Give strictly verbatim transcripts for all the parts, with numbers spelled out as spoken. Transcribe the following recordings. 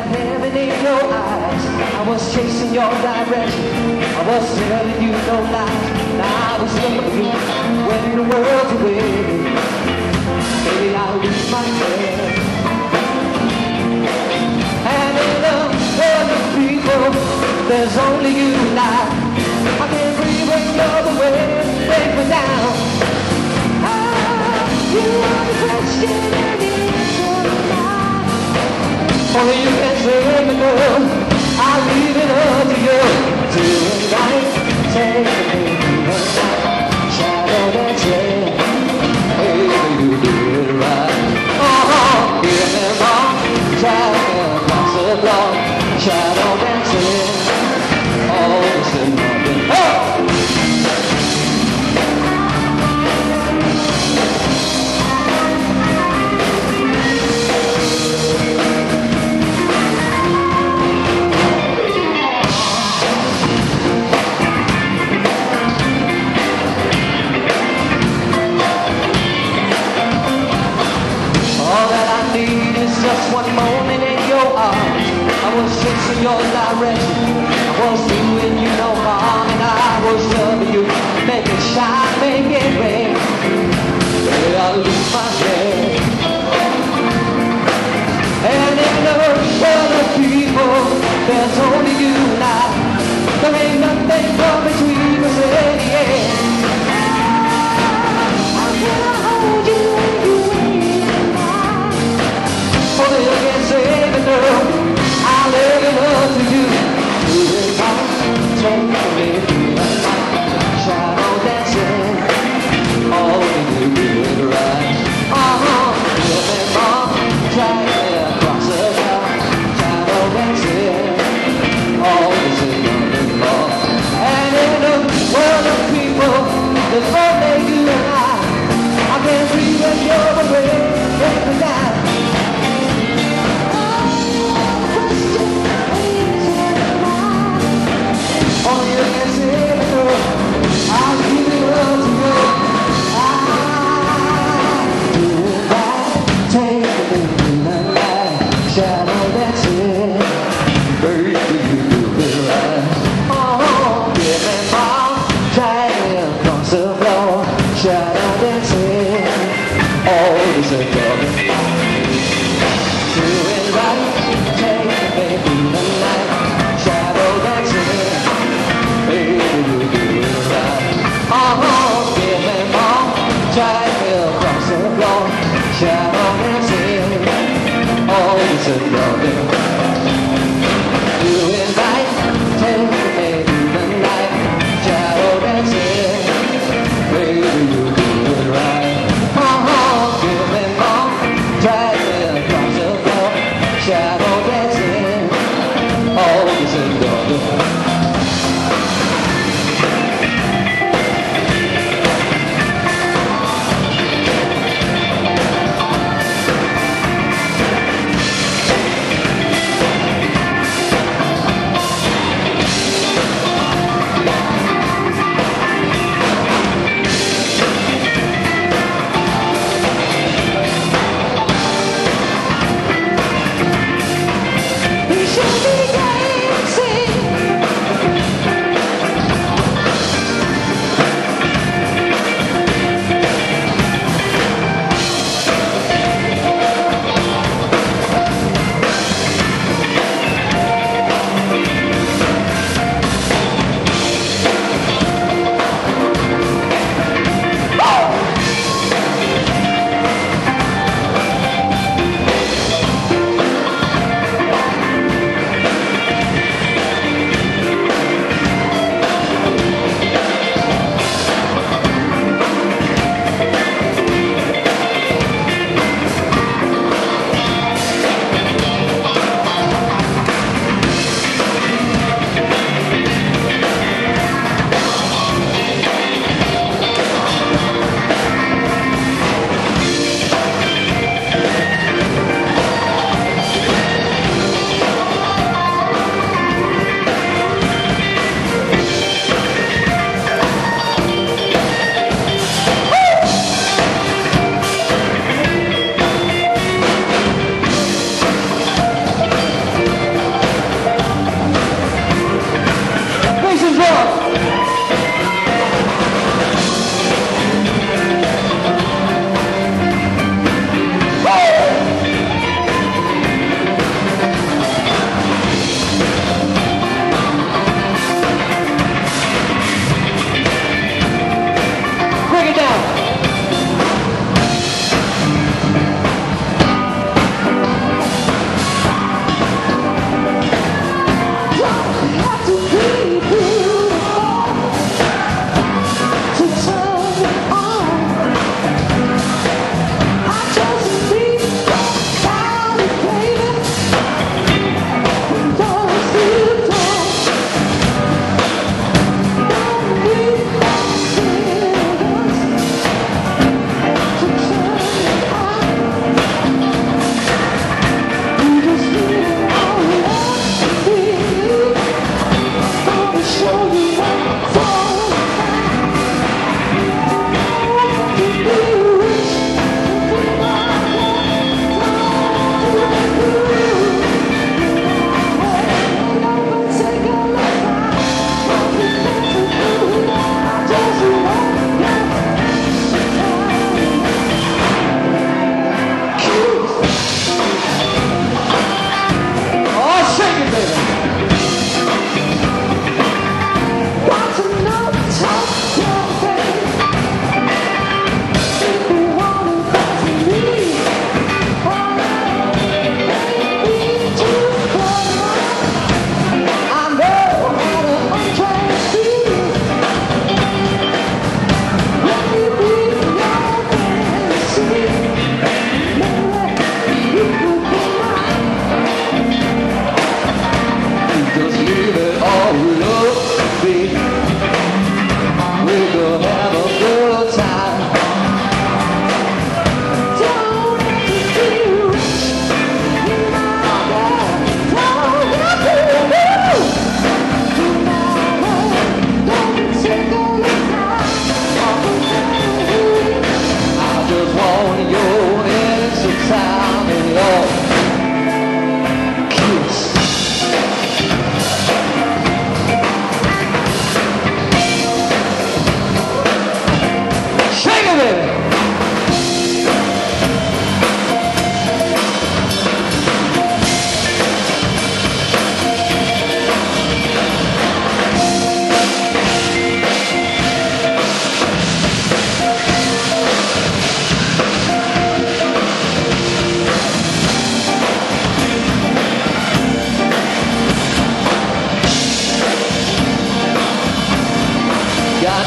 that heaven in your eyes. I was chasing your direction, I was telling you no lies. Now I was loving you when the world's away. Maybe I'll lose my head. And in a world of people, there's only you and I. I can't breathe when you're the way you break me down. Ah, you are the question and the answer now. Only you can save me, girl. I'll leave it up to you. Tonight, take me to the night. Shadow dancing, baby, you do it right. Oh, hear me wrong, driving across the floor. Shadow dancing, all this and nothing. Oh! Just one moment in your arms, I was chasing your direction, I was doing you no harm, and I was loving you. Make it shine, make it rain. Yeah, I lose my head. And in the world of people, there's only you and I. There ain't nothing come between us in the end. How can I hold you when you ain't mine? Only you can save it, girl. I'll leave it up to you. Do it right, take me through the night. Shadow dancing, all we do do it right. Uh-huh, feel me wrong, drag me across the floor. Shadow dancing, all this is nothing more. And in a world of people, there's only you and I. I can't breathe when you're away, break me down. Only you can save it, girl. I'll give it up to you. I do it right, take it in the night. Shadow dancing, baby, you do it right. Oh, give me more, drag me across the floor. Shadow dancing, all this is coming. Do it right, take it baby in the night. Shadow dancing, baby, you do it right. Uh-huh, give me more, drag me across the floor. Shadow dancing, all this is loving. Do it right, take me baby in the night. Shadow dancing, baby, you do it right. Uh-huh, give me more, drag me across the floor. Shadow dancing, all this is loving.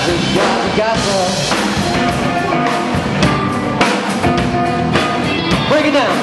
Got, got to break it down.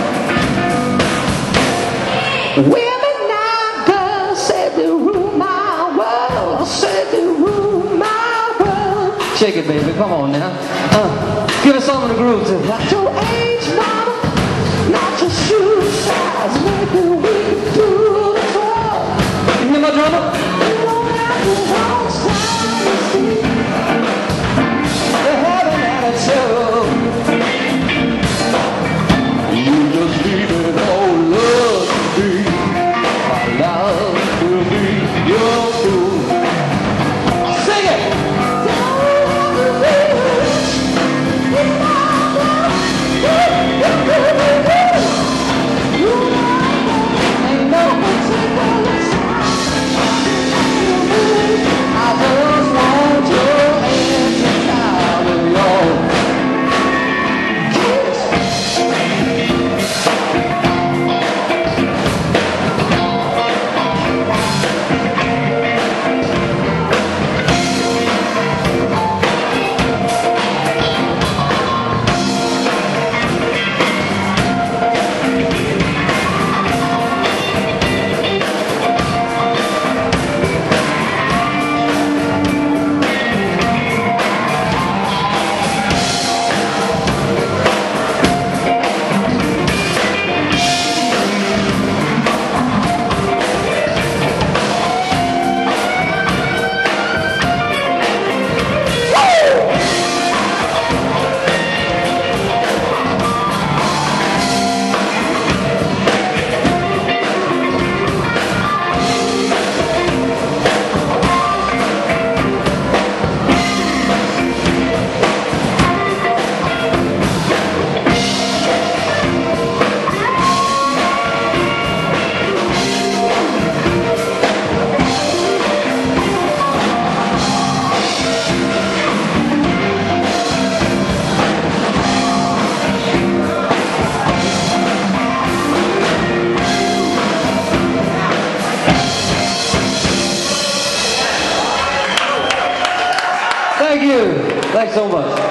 Women now, girls, said to rule my world, said to rule my world. Shake it, baby, come on now. Uh, give us something to groove to. Not your age, mama, not your shoe size, maybe we can do the twirl. You hear my drummer? You don't have the wrong side, you see. You haven't had a show. You just leave it all love to be. My love will be your fool. Sing it! Thank you. Thanks so much.